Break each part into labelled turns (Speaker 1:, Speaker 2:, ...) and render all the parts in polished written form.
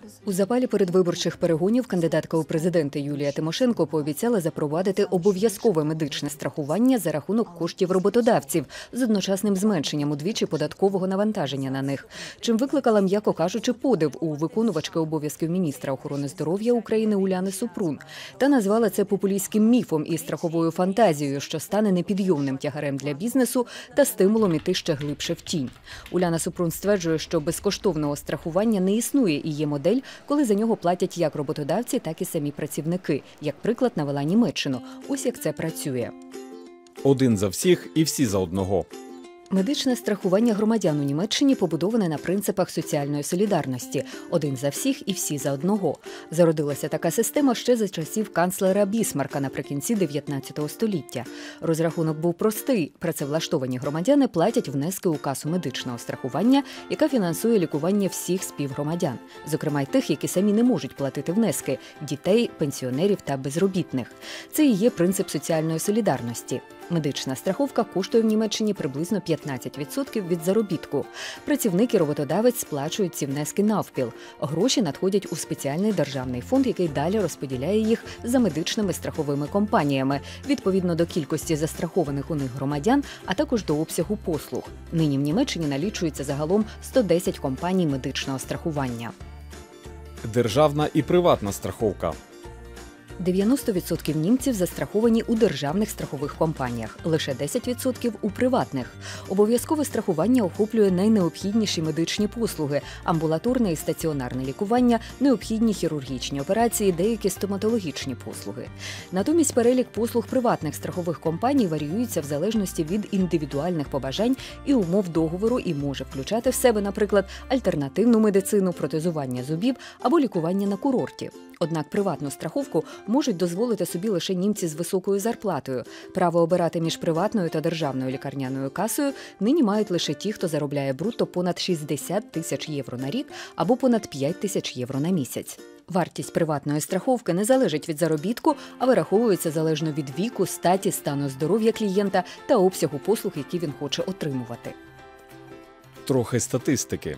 Speaker 1: У запалі передвиборчих перегонів кандидатка у президенти Юлія Тимошенко пообіцяла запровадити обов'язкове медичне страхування за рахунок коштів роботодавців з одночасним зменшенням удвічі податкового навантаження на них, чим викликала, м'яко кажучи, подив у виконувачки обов'язків міністра охорони здоров'я України Уляни Супрун та назвала це популістським міфом і страховою фантазією, що стане непідйомним тягарем для бізнесу та стимулом іти ще глибше в тінь. Уляна Супрун стверджує, що безкоштовного страхування не існує і є модель, коли за нього платять як роботодавці, так і самі працівники. Як приклад навела Німеччину. Ось як це працює.
Speaker 2: Один за всіх і всі за одного.
Speaker 1: Медичне страхування громадян у Німеччині побудоване на принципах соціальної солідарності – один за всіх і всі за одного. Зародилася така система ще за часів канцлера Бісмарка наприкінці 19 століття. Розрахунок був простий – працевлаштовані громадяни платять внески у касу медичного страхування, яка фінансує лікування всіх співгромадян, зокрема й тих, які самі не можуть платити внески – дітей, пенсіонерів та безробітних. Це і є принцип соціальної солідарності. Медична страховка коштує в Німеччині приблизно 15% від заробітку. Працівник і роботодавець сплачують ці внески навпіл. Гроші надходять у спеціальний державний фонд, який далі розподіляє їх за медичними страховими компаніями, відповідно до кількості застрахованих у них громадян, а також до обсягу послуг. Нині в Німеччині налічується загалом 110 компаній медичного страхування.
Speaker 2: Державна і приватна страховка.
Speaker 1: 90% німців застраховані у державних страхових компаніях, лише 10% – у приватних. Обов'язкове страхування охоплює найнеобхідніші медичні послуги – амбулаторне і стаціонарне лікування, необхідні хірургічні операції, деякі стоматологічні послуги. Натомість перелік послуг приватних страхових компаній варіюється в залежності від індивідуальних побажань і умов договору і може включати в себе, наприклад, альтернативну медицину, протезування зубів або лікування на курорті. Однак приватну страховку можуть дозволити собі лише німці з високою зарплатою. Право обирати між приватною та державною лікарняною касою нині мають лише ті, хто заробляє брутто понад 60 тисяч євро на рік або понад 5 тисяч євро на місяць. Вартість приватної страховки не залежить від заробітку, а вираховується залежно від віку, статі, стану здоров'я клієнта та обсягу послуг, які він хоче отримувати.
Speaker 2: Трохи статистики.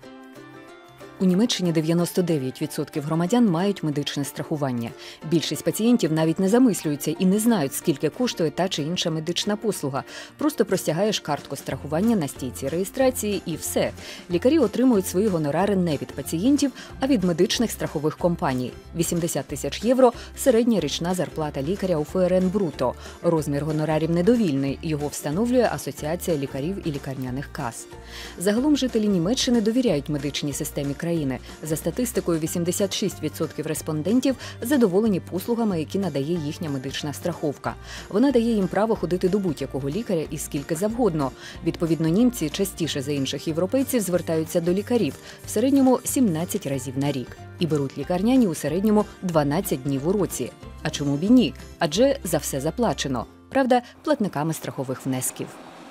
Speaker 1: У Німеччині 99% громадян мають медичне страхування. Більшість пацієнтів навіть не замислюються і не знають, скільки коштує та чи інша медична послуга. Просто простягаєш картку страхування на стійці реєстрації і все. Лікарі отримують свої гонорари не від пацієнтів, а від медичних страхових компаній. 80 тисяч євро – середня річна зарплата лікаря у ФРН бруто. Розмір гонорарів недовільний, його встановлює Асоціація лікарів і лікарняних кас. Загалом жителі Німеччини довіряють медичній системі країни. За статистикою, 86% респондентів задоволені послугами, які надає їхня медична страховка. Вона дає їм право ходити до будь-якого лікаря і скільки завгодно. Відповідно, німці частіше за інших європейців звертаються до лікарів, в середньому 17 разів на рік. І беруть лікарняні у середньому 12 днів у році. А чому б і ні? Адже за все заплачено. Правда, платниками страхових внесків.